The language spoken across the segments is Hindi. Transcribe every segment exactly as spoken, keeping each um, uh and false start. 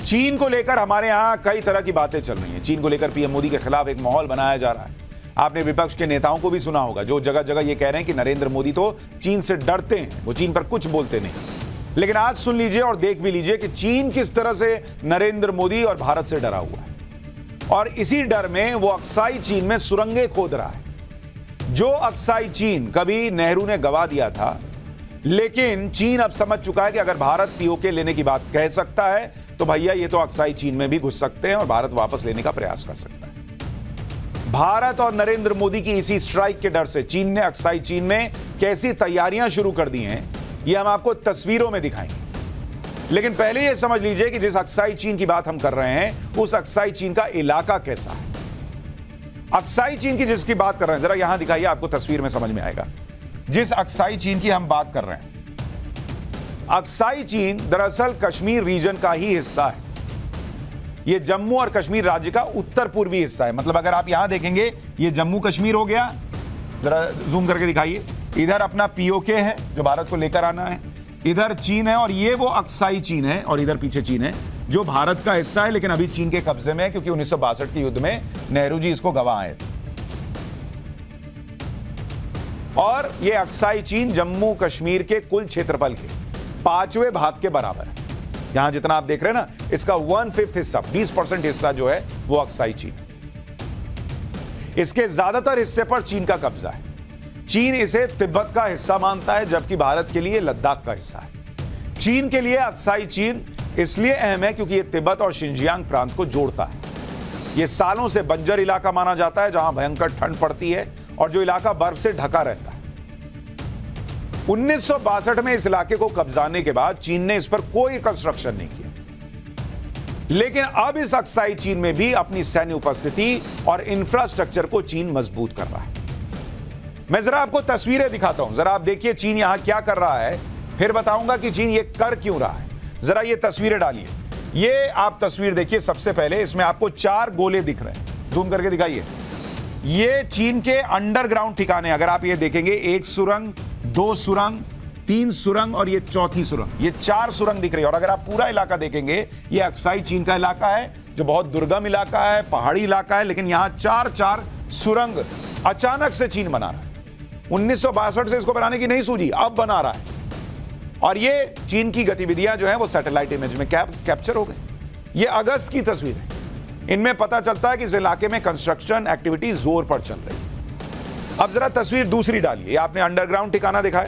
चीन को लेकर हमारे यहां कई तरह की बातें चल रही हैं। चीन को लेकर पीएम मोदी के खिलाफ एक माहौल बनाया जा रहा है। आपने विपक्ष के नेताओं को भी सुना होगा जो जगह जगह ये कह रहे हैं कि नरेंद्र मोदी तो चीन से डरते हैं, वो चीन पर कुछ बोलते नहीं। लेकिन आज सुन लीजिए और देख भी लीजिए कि चीन किस तरह से नरेंद्र मोदी और भारत से डरा हुआ है, और इसी डर में वो अक्साई चीन में सुरंगें खोद रहा है। जो अक्साई चीन कभी नेहरू ने गवा दिया था, लेकिन चीन अब समझ चुका है कि अगर भारत पीओके लेने की बात कह सकता है तो भैया ये तो अक्साई चीन में भी घुस सकते हैं और भारत वापस लेने का प्रयास कर सकता है। भारत और नरेंद्र मोदी की इसी स्ट्राइक के डर से चीन ने अक्साई चीन में कैसी तैयारियां शुरू कर दी हैं, ये हम आपको तस्वीरों में दिखाएंगे। लेकिन पहले ये समझ लीजिए कि जिस अक्साई चीन की बात हम कर रहे हैं, उस अक्साई चीन का इलाका कैसा है। अक्साई चीन की जिसकी बात कर रहे हैं, जरा यहां दिखाइए, आपको तस्वीर में समझ में आएगा। जिस अक्साई चीन की हम बात कर रहे हैं, अक्साई चीन दरअसल कश्मीर रीजन का ही हिस्सा है। यह जम्मू और कश्मीर राज्य का उत्तर पूर्वी हिस्सा है। मतलब अगर आप यहां देखेंगे, यह जम्मू कश्मीर हो गया, जरा जूम करके दिखाइए। इधर अपना पीओके है जो भारत को लेकर आना है, इधर चीन है, और ये वो अक्साई चीन है, और इधर पीछे चीन है जो भारत का हिस्सा है, लेकिन अभी चीन के कब्जे में है क्योंकि उन्नीस सौ बासठ के युद्ध में नेहरू जी इसको गवा आए थे। और ये अक्साई चीन जम्मू कश्मीर के कुल क्षेत्रफल के पांचवें भाग के बराबर है। यहां जितना आप देख रहे हैं ना, इसका वन फिफ्थ हिस्सा, बीस परसेंट हिस्सा जो है वो अक्साई चीन। इसके ज्यादातर हिस्से पर चीन का कब्जा है। चीन इसे तिब्बत का हिस्सा मानता है, जबकि भारत के लिए लद्दाख का हिस्सा है। चीन के लिए अक्साई चीन इसलिए अहम है क्योंकि यह तिब्बत और शिनजियांग प्रांत को जोड़ता है। यह सालों से बंजर इलाका माना जाता है जहां भयंकर ठंड पड़ती है और जो इलाका बर्फ से ढका रहता है। उन्नीस सौ बासठ में इस इलाके को कब्जाने के बाद चीन ने इस पर कोई कंस्ट्रक्शन नहीं किया, लेकिन अब इस अक्साई चीन में भी अपनी सैन्य उपस्थिति और इंफ्रास्ट्रक्चर को चीन मजबूत कर रहा है। मैं जरा आपको तस्वीरें दिखाता हूं, जरा आप देखिए चीन यहां क्या कर रहा है, फिर बताऊंगा कि चीन ये कर क्यों रहा है। जरा ये तस्वीरें डालिए। ये आप तस्वीर देखिए। सबसे पहले इसमें आपको चार गोले दिख रहे हैं, जूम करके दिखाइए। ये चीन के अंडरग्राउंड ठिकाने, अगर आप ये देखेंगे, एक सुरंग, दो सुरंग, तीन सुरंग और ये चौथी सुरंग, ये चार सुरंग दिख रही है। और अगर आप पूरा इलाका देखेंगे, ये अक्साई चीन का इलाका है जो बहुत दुर्गम इलाका है, पहाड़ी इलाका है, लेकिन यहां चार चार सुरंग अचानक से चीन बना रहा है। उन्नीस सौ बासठ से इसको बनाने की नहीं सूझी, अब बना रहा है। और ये चीन की गतिविधियां जो है वो सैटेलाइट इमेज में कैप, कैप्चर हो गई। ये अगस्त की तस्वीर है। इनमें पता चलता है कि इस इलाके में कंस्ट्रक्शन एक्टिविटी जोर पर चल रही है। अब जरा तस्वीर दूसरी डालिए। आपने अंडरग्राउंड ठिकाना दिखाया,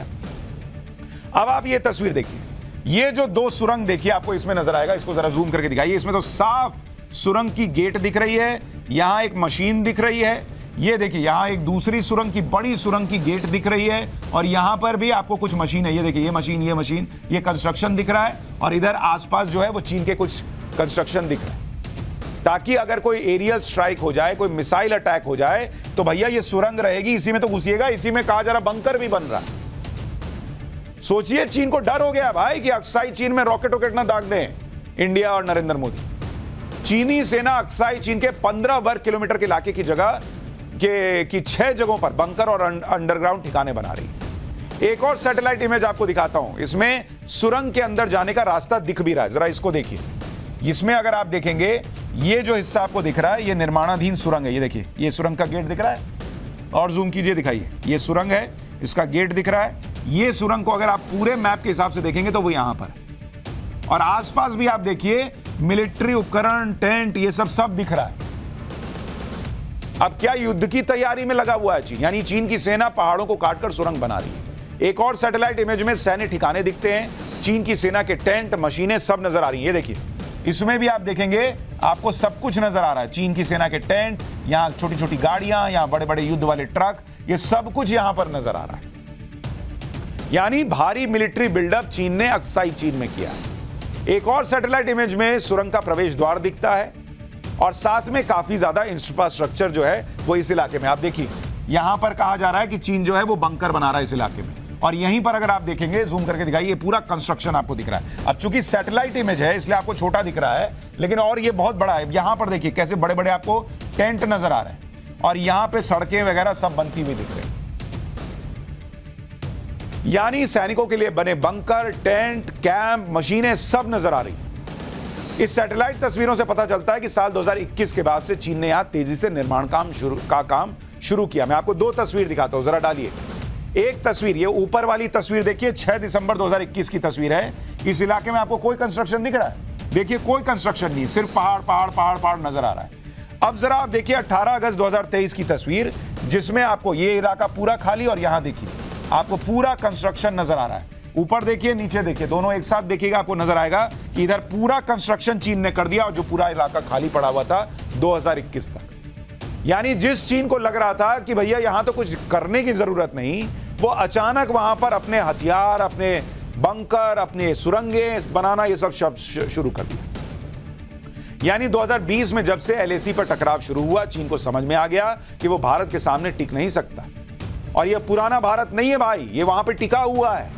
अब आप ये तस्वीर देखिए। ये जो दो सुरंग देखिए आपको इसमें नजर आएगा, इसको जरा जूम करके दिखाइए। इसमें तो साफ सुरंग की गेट दिख रही है, यहां एक मशीन दिख रही है। ये देखिए, यहां एक दूसरी सुरंग की, बड़ी सुरंग की गेट दिख रही है, और यहां पर भी आपको कुछ मशीन है। ये देखिए, ये मशीन, ये मशीन, ये कंस्ट्रक्शन दिख रहा है। और इधर आसपास जो है वो चीन के कुछ कंस्ट्रक्शन दिख रहे हैं, ताकि अगर कोई एरियल स्ट्राइक हो जाए, कोई मिसाइल अटैक हो जाए, तो भैया ये सुरंग रहेगी, इसी में तो घुसिएगा। इसी में कहा जा रहा बंकर भी बन रहा है। सोचिए, चीन को डर हो गया भाई कि अक्साई चीन में रॉकेट वॉकेट ना दाग दें इंडिया और नरेंद्र मोदी। चीनी सेना अक्साई चीन के पंद्रह वर्ग किलोमीटर के इलाके की जगह के की छह जगहों पर बंकर और अंडरग्राउंड ठिकाने बना रही है। एक और सैटेलाइट इमेज आपको दिखाता हूं। इसमें सुरंग के अंदर जाने का रास्ता दिख भी रहा है, जरा इसको देखिए। इसमें अगर आप देखेंगे, ये जो हिस्सा आपको दिख रहा है, ये निर्माणाधीन सुरंग है। ये देखिए, ये सुरंग का गेट दिख रहा है, और जूम कीजिए, दिखाइए। ये सुरंग है, इसका गेट दिख रहा है। ये सुरंग को अगर आप पूरे मैप के हिसाब से देखेंगे तो वो यहां पर है। और आसपास भी आप देखिए, मिलिट्री उपकरण, टेंट, ये सब सब दिख रहा है। अब क्या युद्ध की तैयारी में लगा हुआ है चीन? यानी चीन की सेना पहाड़ों को काटकर सुरंग बना रही है। एक और सैटेलाइट इमेज में सैन्य ठिकाने दिखते हैं, चीन की सेना के टेंट, मशीनें सब नजर आ रही है। ये देखिए, इसमें भी आप देखेंगे, आपको सब कुछ नजर आ रहा है। चीन की सेना के टेंट, यहां छोटी छोटी गाड़ियां, यहां बड़े बड़े युद्ध वाले ट्रक, ये सब कुछ यहां पर नजर आ रहा है। यानी भारी मिलिट्री बिल्डअप चीन ने अक्साई चीन में किया है। एक और सैटेलाइट इमेज में सुरंग का प्रवेश द्वार दिखता है, और साथ में काफी ज्यादा इंफ्रास्ट्रक्चर जो है वो इस इलाके में। आप देखिए, यहां पर कहा जा रहा है कि चीन जो है वो बंकर बना रहा है इस इलाके में। और यहीं पर अगर आप देखेंगे, जूम करके दिखाइए, पूरा कंस्ट्रक्शन आपको दिख रहा है। अब चूंकि सैटेलाइट इमेज है इसलिए आपको छोटा दिख रहा है, लेकिन और ये बहुत बड़ा है। यहां पर देखिए कैसे बड़े बड़े आपको टेंट नजर आ रहे हैं, और यहां पे सड़कें वगैरह सब बनती हुई दिख रही हैं। यानी सैनिकों के लिए बने बंकर, टेंट, कैंप, मशीनें सब नजर आ रही हैं। इस सैटेलाइट तस्वीरों से पता चलता है कि साल दो हज़ार इक्कीस के बाद से चीन ने यहां तेजी से निर्माण काम शुरू का काम शुरू किया। मैं आपको दो तस्वीर दिखाता हूं, जरा डालिए। एक तस्वीर, ये ऊपर वाली तस्वीर देखिए, छह दिसंबर दो हज़ार इक्कीस की तस्वीर है। इस इलाके में आपको कोई कंस्ट्रक्शन दिख रहा है? देखिए कोई कंस्ट्रक्शन नहीं, सिर्फ पहाड़ पहाड़ पहाड़ पहाड़ नजर आ रहा है। अब जरा आप देखिए अठारह अगस्त दो हज़ार तेईस की तस्वीर, जिसमें आपको ये इलाका पूरा खाली और यहां देखिए आपको पूरा कंस्ट्रक्शन नजर आ रहा है। ऊपर देखिए नीचे देखिए, दोनों एक साथ देखिएगा, आपको नजर आएगा कि इधर पूरा कंस्ट्रक्शन चीन ने कर दिया और जो पूरा इलाका खाली पड़ा हुआ था दो हज़ार इक्कीस तक। यानी जिस चीन को लग रहा था कि भैया यहां तो कुछ करने की जरूरत नहीं, वो अचानक वहां पर अपने हथियार, अपने बंकर, अपने सुरंगें बनाना ये सब शुरू कर दिया। यानी दो हज़ार बीस में जब से एलएसी पर टकराव शुरू हुआ, चीन को समझ में आ गया कि वो भारत के सामने टिक नहीं सकता। और ये पुराना भारत नहीं है भाई, ये वहां पे टिका हुआ है।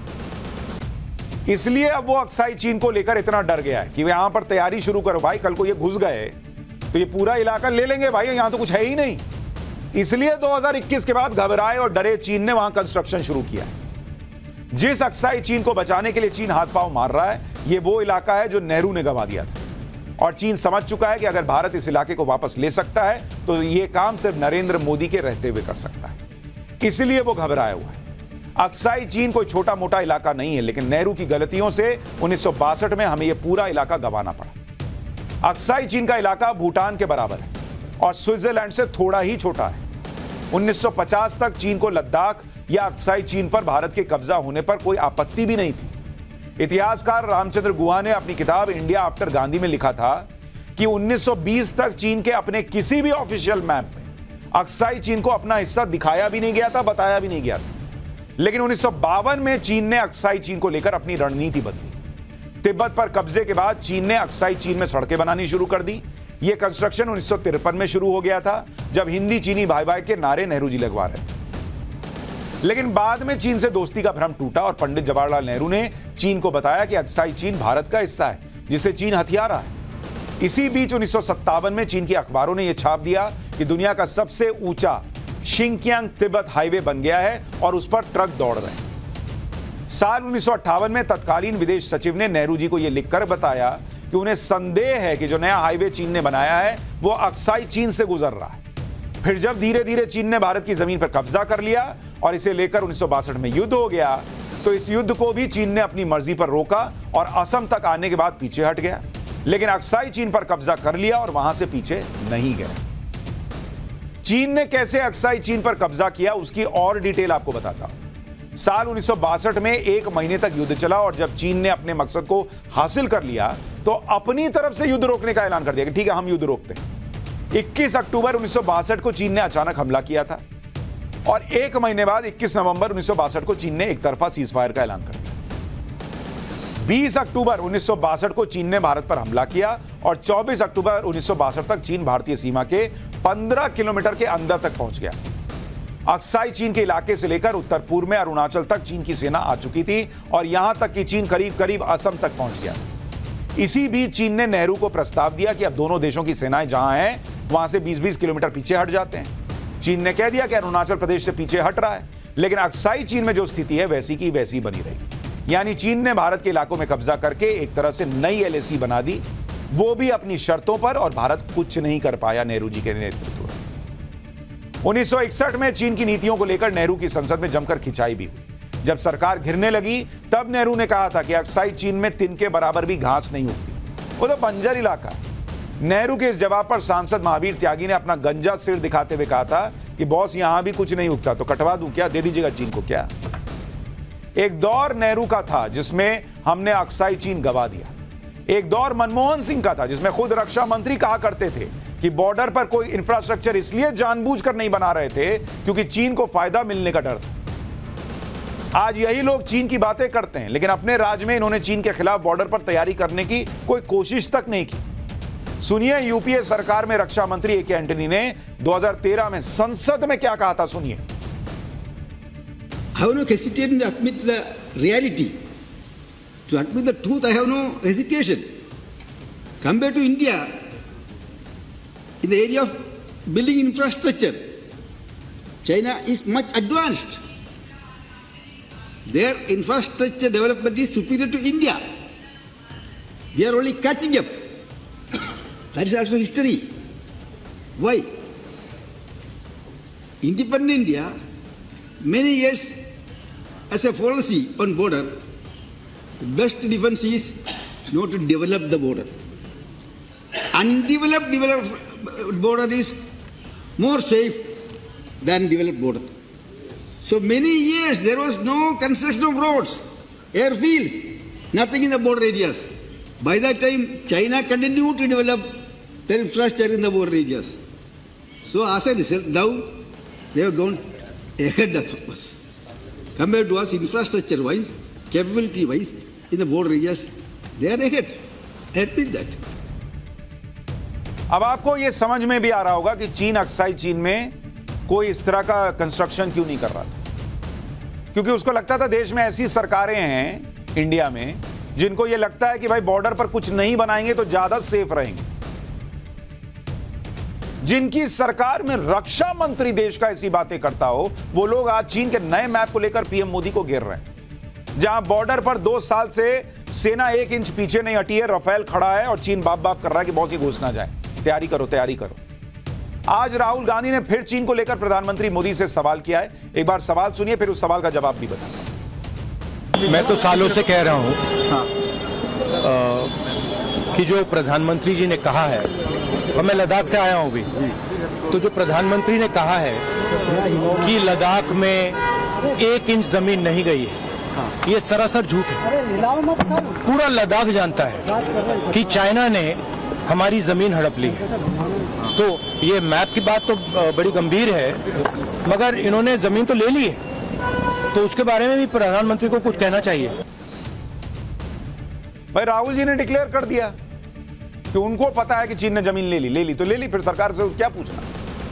इसलिए अब वो अक्साई चीन को लेकर इतना डर गया है कि वे यहां पर तैयारी शुरू करो भाई, कल को ये घुस गए तो ये पूरा इलाका ले लेंगे भाई, यहां तो कुछ है ही नहीं। इसलिए दो हज़ार इक्कीस के बाद घबराए और डरे चीन ने वहां कंस्ट्रक्शन शुरू किया। जिस अक्साई चीन को बचाने के लिए चीन हाथ पांव मार रहा है, ये वो इलाका है जो नेहरू ने गंवा दिया था। और चीन समझ चुका है कि अगर भारत इस इलाके को वापस ले सकता है तो यह काम सिर्फ नरेंद्र मोदी के रहते हुए कर सकता है। इसलिए वो घबराया हुआ है। अक्साई चीन कोई छोटा मोटा इलाका नहीं है, लेकिन नेहरू की गलतियों से उन्नीस सौ बासठ में हमें यह पूरा इलाका गंवाना पड़ा। अक्साई चीन का इलाका भूटान के बराबर है और स्विट्जरलैंड से थोड़ा ही छोटा है। उन्नीस सौ पचास तक चीन को लद्दाख या अक्साई चीन पर भारत के कब्जा होने पर कोई आपत्ति भी नहीं थी। इतिहासकार रामचंद्र गुहा ने अपनी किताब इंडिया आफ्टर गांधी में लिखा था कि उन्नीस सौ बीस तक चीन के अपने किसी भी ऑफिशियल मैप में अक्साई चीन को अपना हिस्सा दिखाया भी नहीं गया था, बताया भी नहीं गया था। लेकिन उन्नीस सौ बावन में चीन ने अक्साई चीन को लेकर अपनी रणनीति बदली। तिब्बत पर कब्जे के बाद चीन ने अक्साई चीन में सड़कें बनानी शुरू कर दी। यह कंस्ट्रक्शन उन्नीस सौ तिरपन में शुरू हो गया था, जब हिंदी चीनी भाई भाई के नारे नेहरू जी लगवा रहे थे। लेकिन बाद में चीन से दोस्ती का भ्रम टूटा और पंडित जवाहरलाल नेहरू ने चीन को बताया कि अक्साई चीन भारत का हिस्सा है, जिसे चीन हथिया रहा है। इसी बीच उन्नीस सौ सत्तावन में चीन के अखबारों ने यह छाप दिया कि दुनिया का सबसे ऊंचा शिंकियांग तिब्बत हाईवे बन गया है और उस पर ट्रक दौड़ रहे हैं। साल उन्नीस सौ अट्ठावन में तत्कालीन विदेश सचिव ने नेहरू जी को यह लिखकर बताया कि उन्हें संदेह है कि जो नया हाईवे चीन ने बनाया है वो अक्साई चीन से गुजर रहा है। फिर जब धीरे धीरे चीन ने भारत की जमीन पर कब्जा कर लिया और इसे लेकर उन्नीस सौ बासठ में युद्ध हो गया, तो इस युद्ध को भी चीन ने अपनी मर्जी पर रोका और असम तक आने के बाद पीछे हट गया। लेकिन अक्साई चीन पर कब्जा कर लिया और वहां से पीछे नहीं गया। चीन ने कैसे अक्साई चीन पर कब्जा किया उसकी और डिटेल आपको बताता हूं। साल उन्नीस सौ बासठ में एक महीने तक युद्ध चला और जब चीन ने अपने मकसद को हासिल कर लिया तो अपनी तरफ से युद्ध रोकने का ऐलान कर दिया कि ठीक है हम युद्ध रोकते हैं। इक्कीस अक्टूबर उन्नीस सौ बासठ को चीन ने अचानक हमला किया था और एक महीने बाद इक्कीस नवंबर उन्नीस सौ बासठ को चीन ने एक तरफा सीजफायर का ऐलान कर दिया। बीस अक्टूबर उन्नीस सौ बासठ को चीन ने भारत पर हमला किया और चौबीस अक्टूबर उन्नीस सौ बासठ तक चीन भारतीय सीमा के पंद्रह किलोमीटर के अंदर तक पहुंच गया। अक्साई चीन के इलाके से लेकर उत्तर पूर्व में अरुणाचल तक चीन की सेना आ चुकी थी और यहां तक कि चीन करीब करीब असम तक पहुंच गया। इसी बीच चीन ने नेहरू को प्रस्ताव दिया कि अब दोनों देशों की सेनाएं जहां हैं वहां से बीस बीस किलोमीटर पीछे हट जाते हैं। चीन ने कह दिया कि अरुणाचल प्रदेश से पीछे हट रहा है, लेकिन अक्साई चीन में जो स्थिति है वैसी की वैसी बनी रहेगी। यानी चीन ने भारत के इलाकों में कब्जा करके एक तरह से नई एलएसी बना दी, वो भी अपनी शर्तों पर, और भारत कुछ नहीं कर पाया नेहरू जी के नेतृत्व में। उन्नीस सौ इकसठ में चीन की नीतियों को लेकर नेहरू की संसद में जमकर खिंचाई भी हुई। जब सरकार घिरने लगी तब नेहरू ने कहा था कि अक्साई चीन में तिनके बराबर भी घास नहीं उगती, वो तो बंजर इलाका है। नेहरू के इस जवाब पर सांसद महावीर त्यागी ने अपना गंजा सिर दिखाते हुए कहा था कि बॉस यहां भी कुछ नहीं उगता तो कटवा दूं क्या, दे दीजिएगा चीन को क्या। एक दौर नेहरू का था जिसमें हमने अक्साई चीन गवा दिया। एक दौर मनमोहन सिंह का था जिसमें खुद रक्षा मंत्री कहा करते थे कि बॉर्डर पर कोई इंफ्रास्ट्रक्चर इसलिए जानबूझकर नहीं बना रहे थे क्योंकि चीन को फायदा मिलने का डर था। आज यही लोग चीन की बातें करते हैं, लेकिन अपने राज्य में इन्होंने चीन के खिलाफ बॉर्डर पर तैयारी करने की कोई कोशिश तक नहीं की। सुनिए यूपीए सरकार में रक्षा मंत्री ए के एंटनी ने दो हज़ार तेरह में संसद में क्या कहा था, सुनिए। I have no hesitation to admit the reality. To admit the truth, I have no hesitation. Compared to India, in the area of building infrastructure, China is much advanced. Their infrastructure development is superior to India. We are only catching up. That is also history. Why? Independent India, many years as a policy on border, the best defense is not to develop the border. Undeveloped developed border is more safe than developed border. So many years there was no construction of roads, airfields, nothing in the border areas. By that time, China continued to develop their infrastructure in the border areas. So as a result, now they have gone ahead of us. Compared to us, infrastructure-wise, capability-wise, in the border areas, they are ahead. I admit that. अब आपको यह समझ में भी आ रहा होगा कि चीन अक्साई चीन में कोई इस तरह का कंस्ट्रक्शन क्यों नहीं कर रहा था, क्योंकि उसको लगता था देश में ऐसी सरकारें हैं इंडिया में जिनको यह लगता है कि भाई बॉर्डर पर कुछ नहीं बनाएंगे तो ज्यादा सेफ रहेंगे। जिनकी सरकार में रक्षा मंत्री देश का ऐसी बातें करता हो, वो लोग आज चीन के नए मैप को लेकर पीएम मोदी को घेर रहे हैं। जहां बॉर्डर पर दो साल से सेना एक इंच पीछे नहीं हटी है, राफेल खड़ा है और चीन बाप बाप कर रहा है कि बहुत ही घुस ना जाए, तैयारी करो तैयारी करो। आज राहुल गांधी ने फिर चीन को लेकर प्रधानमंत्री मोदी से सवाल किया है। एक बार सवाल सुनिए, फिर उस सवाल का जवाब भी बताऊंगा। मैं तो सालों से कह रहा हूं कि जो प्रधानमंत्री जी ने कहा है, और मैं लद्दाख से आया हूं भी, तो जो प्रधानमंत्री ने कहा है कि लद्दाख में एक इंच जमीन नहीं गई है, ये सरासर झूठ है। पूरा लद्दाख जानता है कि चाइना ने हमारी जमीन हड़प ली है। तो ये मैप की बात तो बड़ी गंभीर है, मगर इन्होंने जमीन तो ले ली है, तो उसके बारे में भी प्रधानमंत्री को कुछ कहना चाहिए। भाई राहुल जी ने डिक्लेयर कर दिया कि उनको पता है कि चीन ने जमीन ले ली, ले ली तो ले ली, फिर सरकार से क्या पूछना।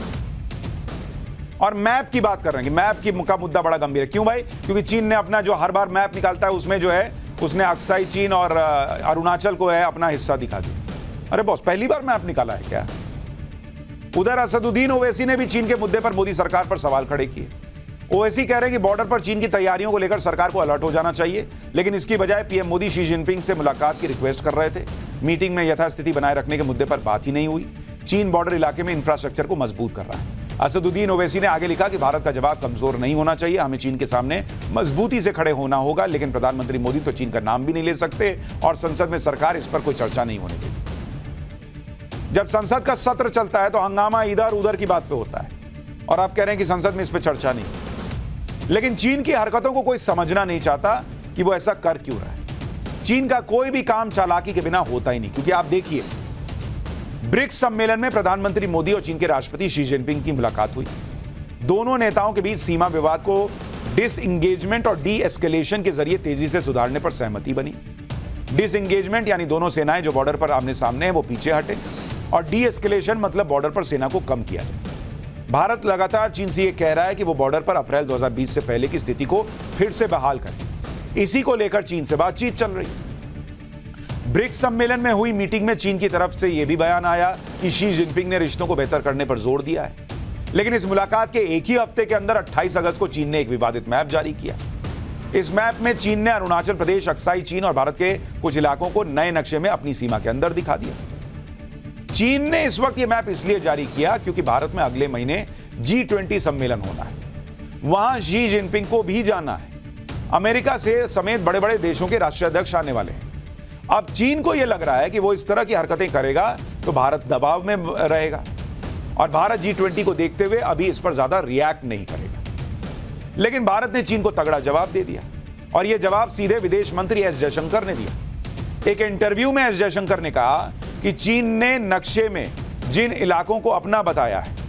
और मैप की बात कर रहे हैं कि मैप की का मुद्दा बड़ा गंभीर है। क्यों भाई? क्योंकि चीन ने अपना जो हर बार मैप निकालता है उसमें जो है उसने अक्साई चीन और अरुणाचल को है अपना हिस्सा दिखा दिया। अरे बॉस, पहली बार मैप निकाला है क्या? उधर असदुद्दीन ओवैसी ने भी चीन के मुद्दे पर मोदी सरकार पर सवाल खड़े किए। ओवैसी कह रहे हैं कि बॉर्डर पर चीन की तैयारियों को लेकर सरकार को अलर्ट हो जाना चाहिए, लेकिन इसकी बजाय पीएम मोदी शी जिनपिंग से मुलाकात की रिक्वेस्ट कर रहे थे। मीटिंग में यथास्थिति बनाए रखने के मुद्दे पर बात ही नहीं हुई। चीन बॉर्डर इलाके में इंफ्रास्ट्रक्चर को मजबूत कर रहा है। असदुद्दीन ओवैसी ने आगे लिखा कि भारत का जवाब कमजोर नहीं होना चाहिए, हमें चीन के सामने मजबूती से खड़े होना होगा, लेकिन प्रधानमंत्री मोदी तो चीन का नाम भी नहीं ले सकते और संसद में सरकार इस पर कोई चर्चा नहीं होने देती। जब संसद का सत्र चलता है तो हंगामा इधर उधर की बात पे होता है और आप कह रहे हैं कि संसद में इस पर चर्चा नहीं। लेकिन चीन की हरकतों को कोई समझना नहीं चाहता कि वो ऐसा कर क्यों रहा है। चीन का कोई भी काम चालाकी के बिना होता ही नहीं, क्योंकि आप देखिए ब्रिक्स सम्मेलन में प्रधानमंत्री मोदी और चीन के राष्ट्रपति शी जिनपिंग की मुलाकात हुई। दोनों नेताओं के बीच सीमा विवाद को डिसएंगेजमेंट और डी एस्केलेशन के जरिए तेजी से सुधारने पर सहमति बनी। डिसएंगेजमेंट यानी दोनों सेनाएं जो बॉर्डर पर आमने सामने हैं वो पीछे हटे, और डी एस्केलेशन मतलब बॉर्डर पर सेना को कम किया जाए। भारत लगातार चीन से यह कह रहा है कि वो बॉर्डर पर अप्रैल दो हज़ार बीस से पहले की स्थिति को फिर से बहाल करे। इसी को लेकर चीन से बातचीत चल रही है। ब्रिक्स सम्मेलन में हुई मीटिंग में चीन की तरफ से यह भी बयान आया कि शी जिनपिंग ने रिश्तों को बेहतर करने पर जोर दिया है। लेकिन इस मुलाकात के एक ही हफ्ते के अंदर अट्ठाईस अगस्त को चीन ने एक विवादित मैप जारी किया। इस मैप में चीन ने अरुणाचल प्रदेश, अक्साई चीन और भारत के कुछ इलाकों को नए नक्शे में अपनी सीमा के अंदर दिखा दिया। चीन ने इस वक्त यह मैप इसलिए जारी किया क्योंकि भारत में अगले महीने जी ट्वेंटी सम्मेलन होना है, वहां शी जिनपिंग को भी जाना है। अमेरिका से समेत बड़े बड़े देशों के राष्ट्राध्यक्ष आने वाले हैं। अब चीन को यह लग रहा है कि वो इस तरह की हरकतें करेगा तो भारत दबाव में रहेगा, और भारत जी ट्वेंटी को देखते हुए अभी इस पर ज्यादा रिएक्ट नहीं करेगा। लेकिन भारत ने चीन को तगड़ा जवाब दे दिया, और यह जवाब सीधे विदेश मंत्री एस जयशंकर ने दिया। एक इंटरव्यू में एस जयशंकर ने कहा कि चीन ने नक्शे में जिन इलाकों को अपना बताया है,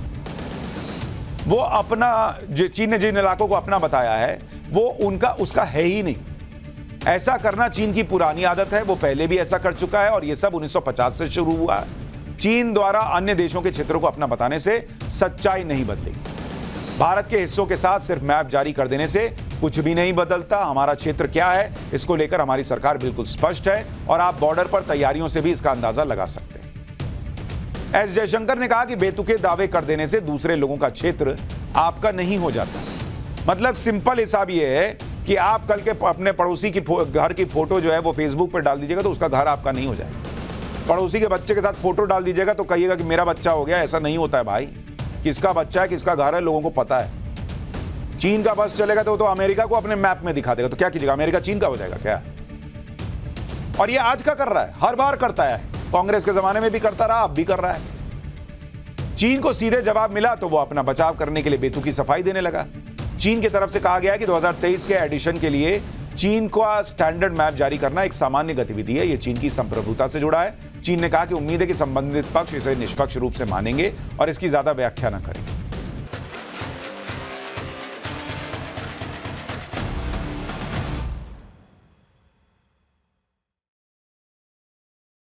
वो अपना चीन ने जिन इलाकों को अपना बताया है वो उनका उसका है ही नहीं। ऐसा करना चीन की पुरानी आदत है, वो पहले भी ऐसा कर चुका है, और ये सब उन्नीस सौ पचास से शुरू हुआ। चीन द्वारा अन्य देशों के क्षेत्रों को अपना बताने से सच्चाई नहीं बदलेगी। भारत के हिस्सों के साथ सिर्फ मैप जारी कर देने से कुछ भी नहीं बदलता। हमारा क्षेत्र क्या है, इसको लेकर हमारी सरकार बिल्कुल स्पष्ट है, और आप बॉर्डर पर तैयारियों से भी इसका अंदाजा लगा सकते हैं। एस जयशंकर ने कहा कि बेतुके दावे कर देने से दूसरे लोगों का क्षेत्र आपका नहीं हो जाता। मतलब सिंपल हिसाब यह है कि आप कल के अपने पड़ोसी की घर की फोटो जो है वो फेसबुक पर डाल दीजिएगा तो उसका घर आपका नहीं हो जाएगा। पड़ोसी के बच्चे के साथ फोटो डाल दीजिएगा तो कहिएगा कि मेरा बच्चा हो गया। ऐसा नहीं होता है भाई, किसका बच्चा है किसका घर है लोगों को पता है। चीन का बस चलेगा तो तो अमेरिका को अपने मैप में दिखा देगा, तो क्या कीजिएगा, अमेरिका चीन का हो जाएगा क्या? और ये आज का कर रहा है, हर बार करता है, कांग्रेस के जमाने में भी करता रहा, अब भी कर रहा है। चीन को सीधे जवाब मिला तो वो अपना बचाव करने के लिए बेतुकी सफाई देने लगा। चीन की तरफ से कहा गया है कि दो हज़ार तेईस के एडिशन के लिए चीन का स्टैंडर्ड मैप जारी करना एक सामान्य गतिविधि है, यह चीन की संप्रभुता से जुड़ा है। चीन ने कहा कि उम्मीद है कि संबंधित पक्ष इसे निष्पक्ष रूप से मानेंगे और इसकी ज्यादा व्याख्या न करेंगे।